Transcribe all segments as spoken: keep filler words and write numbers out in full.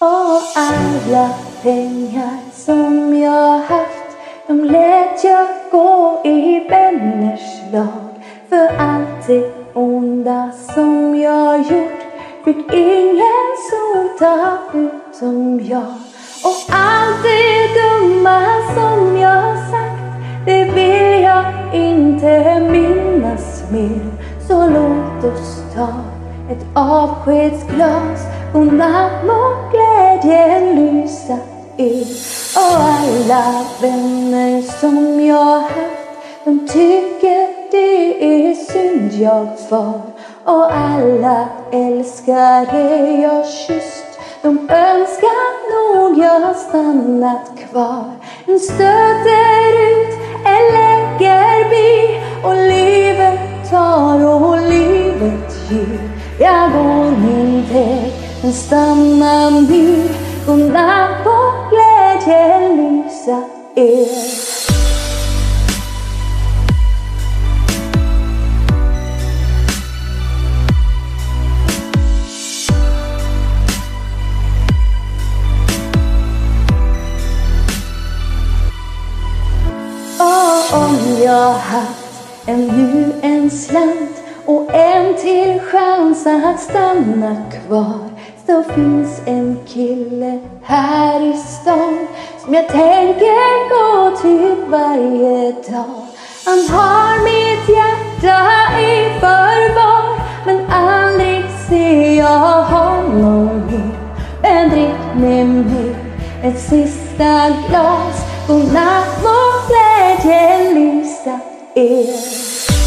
Och alla pengar som jag haft, de lät jag gå i vänners lag. För allt det onda som jag gjort fick ingen sota utom jag. Och allt det dumma som jag sagt, det vill jag inte minnas mer. Så låt oss ta ett avskedsglas, godnatt må glädjen lysa er. Och alla vänner som jag haft, de tycker det är synd jag far. Och alla älskare jag kysst, de önskar nog jag stannat kvar. En stöter ut, en lägger bi, och livet tar och livet ger. Jag går min väg, men stannar nu. Godnatt på glädjen lysa er. Om jag haft en nu en slant och en till chans att stanna kvar, så finns en kille här i stan som jag tänker gå till varje dag. Han har mitt hjärta i förvar, men aldrig ser jag honom mer. Men drick med mig ett sista glas, godnatt må glädjen lysa er.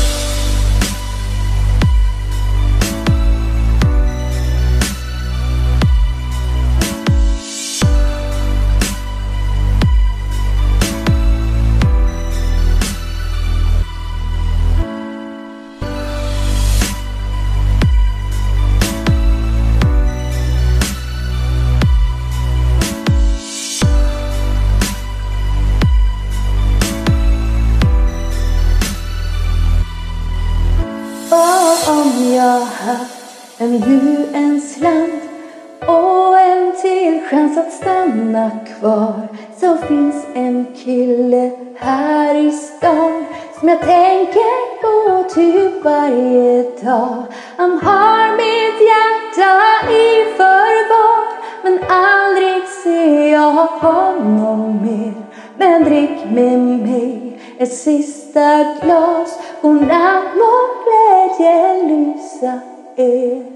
Om jag haft en nu en slant och en till chans att stanna kvar, så finns en kille här i stan som jag tänker gå till varje dag. Han har mitt hjärta i förvar, men aldrig ser jag honom mer. Men drick med mig ett sista glas, godnatt må glädjen lysa er.